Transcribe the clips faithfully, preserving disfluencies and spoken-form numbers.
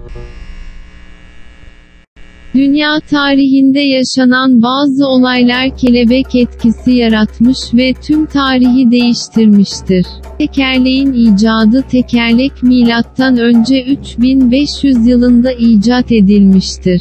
Dünya tarihinde yaşanan bazı olaylar kelebek etkisi yaratmış ve tüm tarihi değiştirmiştir. Tekerleğin icadı Tekerlek milattan önce üç bin beş yüz yılında icat edilmiştir.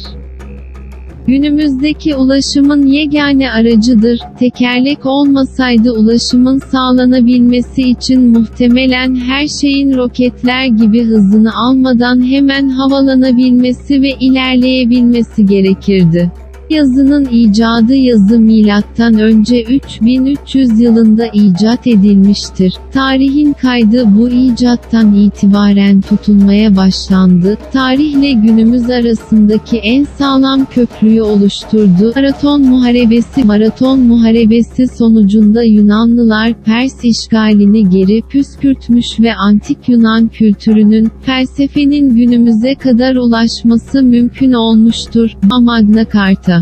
Günümüzdeki ulaşımın yegane aracıdır. Tekerlek olmasaydı ulaşımın sağlanabilmesi için muhtemelen her şeyin roketler gibi hızını almadan hemen havalanabilmesi ve ilerleyebilmesi gerekirdi. Yazının icadı Yazı milattan önce üç bin üç yüz yılında icat edilmiştir. Tarihin kaydı bu icattan itibaren tutulmaya başlandı. Tarihle günümüz arasındaki en sağlam köprüyü oluşturdu. Maraton Muharebesi Maraton Muharebesi sonucunda Yunanlılar Pers işgalini geri püskürtmüş ve Antik Yunan kültürünün, felsefenin günümüze kadar ulaşması mümkün olmuştur. Magna Carta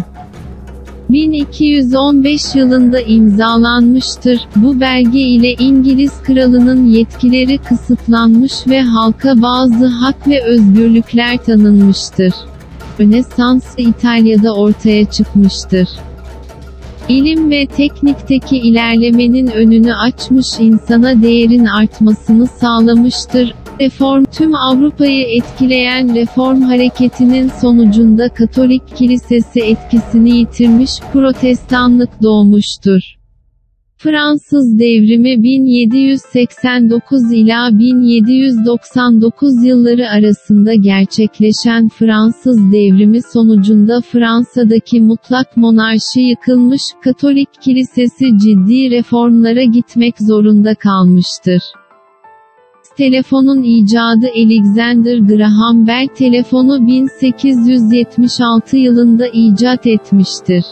bin iki yüz on beş yılında imzalanmıştır. Bu belge ile İngiliz kralının yetkileri kısıtlanmış ve halka bazı hak ve özgürlükler tanınmıştır. Rönesans İtalya'da ortaya çıkmıştır. İlim ve teknikteki ilerlemenin önünü açmış, insana değerin artmasını sağlamıştır. Reform, tüm Avrupa'yı etkileyen reform hareketinin sonucunda Katolik Kilisesi etkisini yitirmiş, Protestanlık doğmuştur. Fransız Devrimi bin yedi yüz seksen dokuz ila bin yedi yüz doksan dokuz yılları arasında gerçekleşen Fransız Devrimi sonucunda Fransa'daki mutlak monarşi yıkılmış, Katolik Kilisesi ciddi reformlara gitmek zorunda kalmıştır. Telefonun icadı Alexander Graham Bell telefonu bin sekiz yüz yetmiş altı yılında icat etmiştir.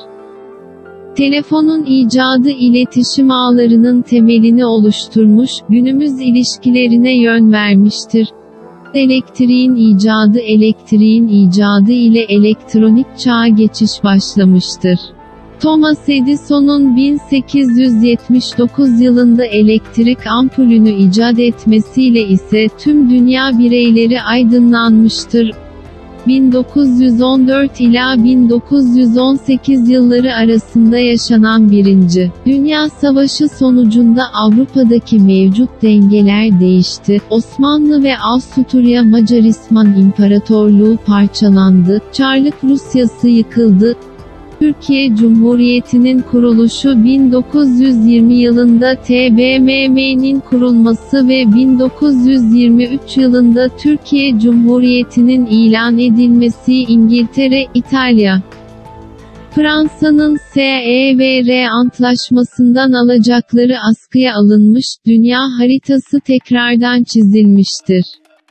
Telefonun icadı iletişim ağlarının temelini oluşturmuş, günümüz ilişkilerine yön vermiştir. Elektriğin icadı Elektriğin icadı ile elektronik çağa geçiş başlamıştır. Thomas Edison'un bin sekiz yüz yetmiş dokuz yılında elektrik ampulünü icat etmesiyle ise tüm dünya bireyleri aydınlanmıştır. bin dokuz yüz on dört ila bin dokuz yüz on sekiz yılları arasında yaşanan Birinci Dünya Savaşı sonucunda Avrupa'daki mevcut dengeler değişti. Osmanlı ve Avusturya Macaristan İmparatorluğu parçalandı. Çarlık Rusyası yıkıldı. Türkiye Cumhuriyeti'nin kuruluşu bin dokuz yüz yirmi yılında T B M M'nin kurulması ve bin dokuz yüz yirmi üç yılında Türkiye Cumhuriyeti'nin ilan edilmesi İngiltere, İtalya, Fransa'nın S E V R Antlaşması'ndan alacakları askıya alınmış, dünya haritası tekrardan çizilmiştir.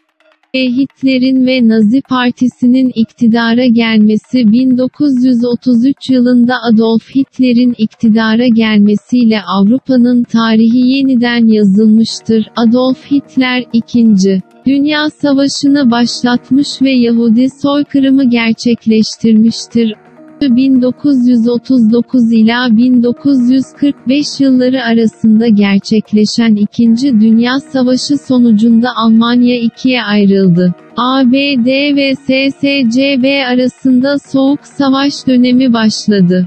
Hitler'in ve Nazi Partisi'nin iktidara gelmesi bin dokuz yüz otuz üç yılında Adolf Hitler'in iktidara gelmesiyle Avrupa'nın tarihi yeniden yazılmıştır. Adolf Hitler, İkinci Dünya Savaşı'nı başlatmış ve Yahudi soykırımı gerçekleştirmiştir. bin dokuz yüz otuz dokuz ila bin dokuz yüz kırk beş yılları arasında gerçekleşen İkinci Dünya Savaşı sonucunda Almanya ikiye ayrıldı. A B D ve S S C B arasında Soğuk Savaş dönemi başladı.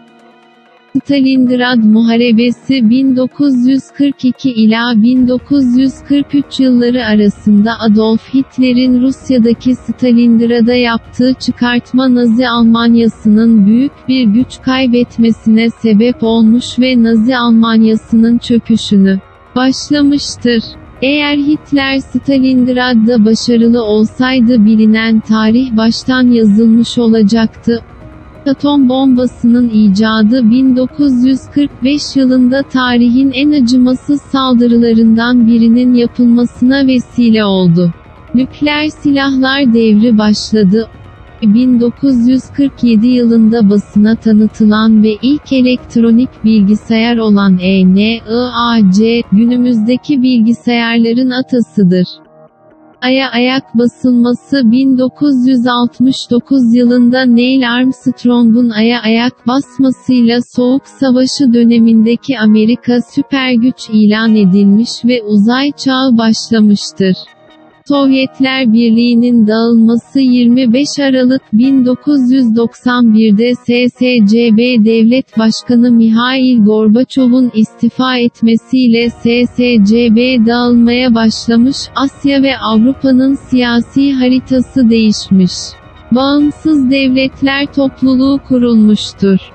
Stalingrad Muharebesi bin dokuz yüz kırk iki ila bin dokuz yüz kırk üç yılları arasında Adolf Hitler'in Rusya'daki Stalingrad'a yaptığı çıkartma Nazi Almanyası'nın büyük bir güç kaybetmesine sebep olmuş ve Nazi Almanyası'nın çöküşünü başlamıştır. Eğer Hitler Stalingrad'da başarılı olsaydı bilinen tarih baştan yazılmış olacaktı. Atom bombasının icadı bin dokuz yüz kırk beş yılında tarihin en acımasız saldırılarından birinin yapılmasına vesile oldu. Nükleer silahlar devri başladı. bin dokuz yüz kırk yedi yılında basına tanıtılan ve ilk elektronik bilgisayar olan E N I A C, günümüzdeki bilgisayarların atasıdır. Ay'a ayak basılması bin dokuz yüz altmış dokuz yılında Neil Armstrong'un Ay'a ayak basmasıyla Soğuk Savaşı dönemindeki Amerika süpergüç ilan edilmiş ve uzay çağı başlamıştır. Sovyetler Birliği'nin dağılması yirmi beş Aralık bin dokuz yüz doksan bir'de S S C B Devlet Başkanı Mihail Gorbaçov'un istifa etmesiyle S S C B dağılmaya başlamış, Asya ve Avrupa'nın siyasi haritası değişmiş. Bağımsız devletler topluluğu kurulmuştur.